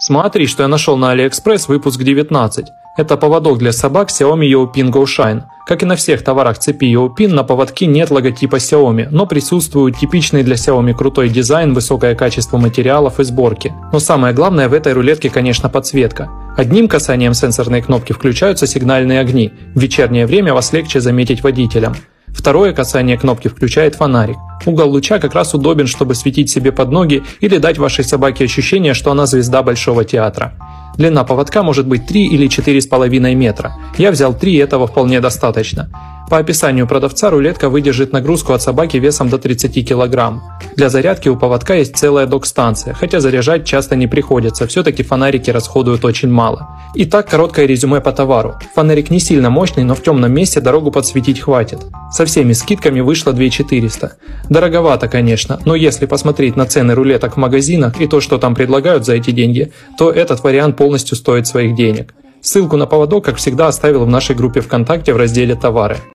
Смотри, что я нашел на AliExpress, выпуск 19. Это поводок для собак Xiaomi Youpin Go Shine. Как и на всех товарах цепи Youpin, на поводке нет логотипа Xiaomi, но присутствует типичный для Xiaomi крутой дизайн, высокое качество материалов и сборки. Но самое главное в этой рулетке, конечно, подсветка. Одним касанием сенсорной кнопки включаются сигнальные огни. В вечернее время вас легче заметить водителям. Второе касание кнопки включает фонарик. Угол луча как раз удобен, чтобы светить себе под ноги или дать вашей собаке ощущение, что она звезда Большого театра. Длина поводка может быть 3 или 4,5 метра. Я взял 3, этого вполне достаточно. По описанию продавца рулетка выдержит нагрузку от собаки весом до 30 кг. Для зарядки у поводка есть целая док-станция, хотя заряжать часто не приходится, все-таки фонарики расходуют очень мало. Итак, короткое резюме по товару. Фонарик не сильно мощный, но в темном месте дорогу подсветить хватит. Со всеми скидками вышло 2400. Дороговато, конечно, но если посмотреть на цены рулеток в магазинах и то, что там предлагают за эти деньги, то этот вариант полностью стоит своих денег. Ссылку на поводок, как всегда, оставил в нашей группе ВКонтакте в разделе «Товары».